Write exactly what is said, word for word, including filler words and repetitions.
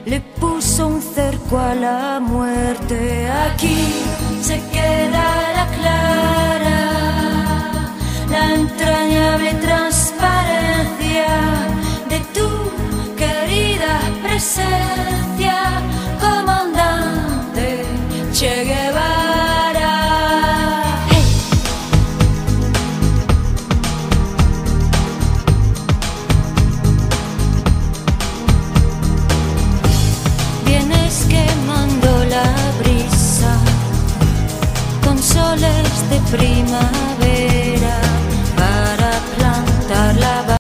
le puso un cerco a la muerte. Aquí se queda la clara, la entrañable transparencia de tu querida presencia, comandante Che Guevara. Hey. Vienes quemando la brisa con soles de primavera.